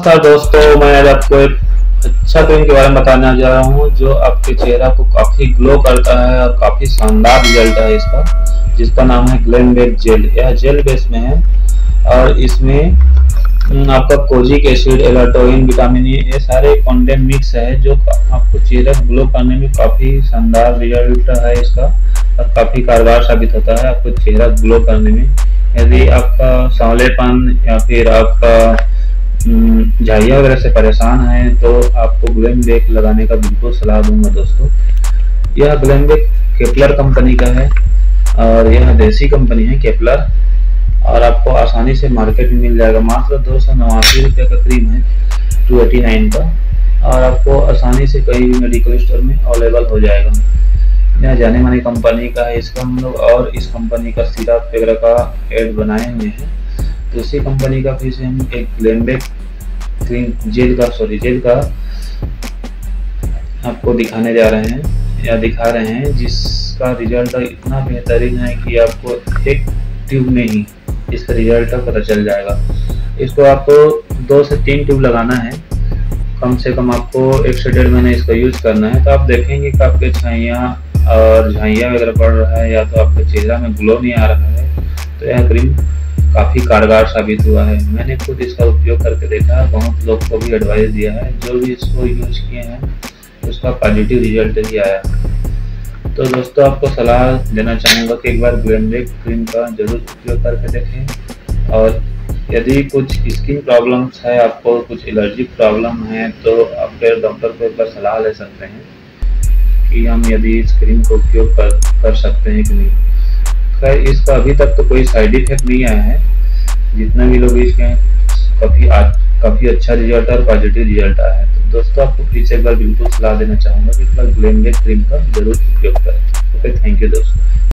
नमस्कार दोस्तों, मैं आज आपको एक अच्छा क्रीम के बारे में बताने जा रहा हूँ जो आपके चेहरा को काफी ग्लो करता है और काफी शानदार रिजल्ट है इसका, जिसका नाम है ग्लेनबेक जेल। यह जेल बेस में है और इसमें आपका kojic acid, allantoin, vitamin A, ये सारे कंटेंट मिक्स है जो आपको चेहरा ग्लो करने में काफी शानदार रिजल्ट है इसका और काफी कारगर साबित होता है आपको चेहरा ग्लो करने में। यदि आपका सांवलेपन या फिर आपका झाइया वगैरह से परेशान है तो आपको ग्लेनबेक लगाने का बिल्कुल सलाह दूंगा दोस्तों। यह ग्लेनबेक केपलर कंपनी का है और यह देसी कंपनी है केपलर, और आपको आसानी से मार्केट में मिल जाएगा। मात्र 289 रुपये का क्रीम है 289 का, और आपको आसानी से कहीं भी मेडिकल स्टोर में अवेलेबल हो जाएगा। यह जाने मानी कंपनी का है, इसका हम लोग और इस कंपनी का सिरप वगैरह का एड बनाए हुए हैं। तो इसी कंपनी का फिर से हम एक ग्लेनबेक क्रीम जेल का आपको दिखाने जा रहे हैं या दिखा रहे हैं, जिसका रिजल्ट इतना बेहतरीन है कि आपको एक ट्यूब में ही इसका रिजल्ट पता चल जाएगा। इसको आपको 2 से 3 ट्यूब लगाना है, कम से कम आपको 1 से 1.5 महीने इसका यूज करना है। तो आप देखेंगे कि आपके छाइयाँ और झाइयाँ वगैरह पड़ रहा है या तो आपके चेहरा में ग्लो नहीं आ रहा है, तो यह क्रीम काफ़ी कारगर साबित हुआ है। मैंने खुद इसका उपयोग करके देखा है, बहुत लोग को भी एडवाइस दिया है, जो भी इसको यूज किए हैं उसका पॉजिटिव रिजल्ट ही आया। तो दोस्तों, आपको सलाह देना चाहूँगा कि एक बार ग्लेनबेक क्रीम का जरूर उपयोग करके देखें, और यदि कुछ स्किन प्रॉब्लम्स है, आपको कुछ एलर्जिक प्रॉब्लम है, तो आप फिर डॉक्टर को एक बार सलाह ले सकते हैं कि हम यदि इस क्रीम को उपयोग कर सकते हैं कि नहीं। खैर, इसका अभी तक तो कोई साइड इफेक्ट नहीं आया है। जितना भी लोग इसके काफ़ी अच्छा रिजल्ट और पॉजिटिव रिजल्ट आया है। तो दोस्तों, आपको फिर से एक बार बिल्कुल सलाह देना चाहूँगा कि एक बार ग्लेनबेक क्रीम का जरूर उपयोग करें। ओके, थैंक यू दोस्तों।